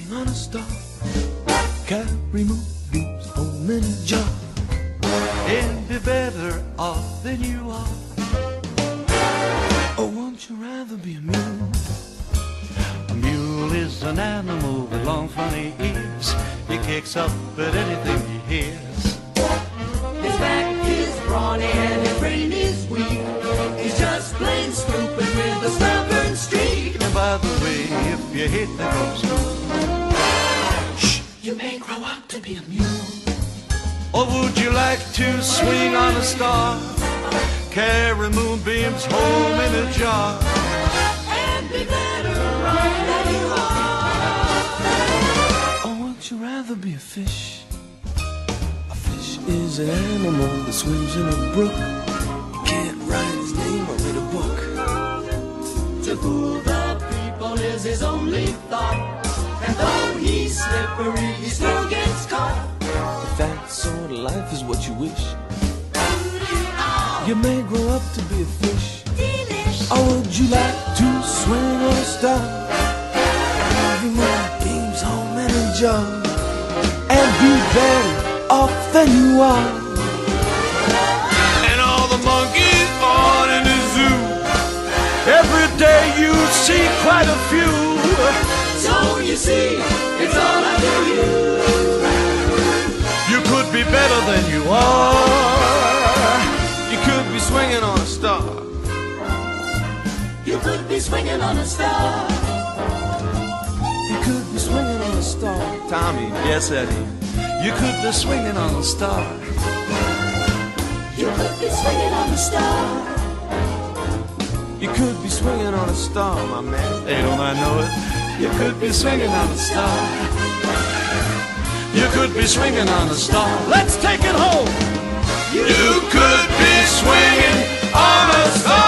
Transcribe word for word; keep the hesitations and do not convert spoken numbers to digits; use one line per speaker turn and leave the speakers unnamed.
swing on a star, carry moonbeams home in a jar, and be better off than you are. Or won't you rather be a mule? A mule is an animal with long funny ears. He kicks up at anything he hears.
His back is brawny and his brain is weak. He's just plain stupid with a stubborn streak.
And by the way, if you hate the go to school, shh, you may grow up to be a mule. Or would you like to swing on a star, carry moonbeams home in a jar,
And be better off than you are?
or would you rather be a fish? A fish is an animal that swims in a brook. You can't write his name or read a book.
To fool the people is his only thought, and though he's slippery, he still gets caught.
If that sort of life is what you wish, you may grow up to be a fish.
Delish.
Or would you like to swing on a star, carry moonbeams home in a jar, and be better off than you are? And all the monkeys on in the zoo, every day you see quite a few.
So you see, it's all up to you.
You could be better than you are. You could be swinging on a star.
You could be swinging on a star.
You could be swinging on a star. Tommy, yes, Eddie. You could be swinging on a star.
You could be swinging on a star.
You could be swinging on a star, my man. Hey, don't I know it? You could be swinging on a star. You could be swinging on a star. Let's take it home. You could be swinging on a star.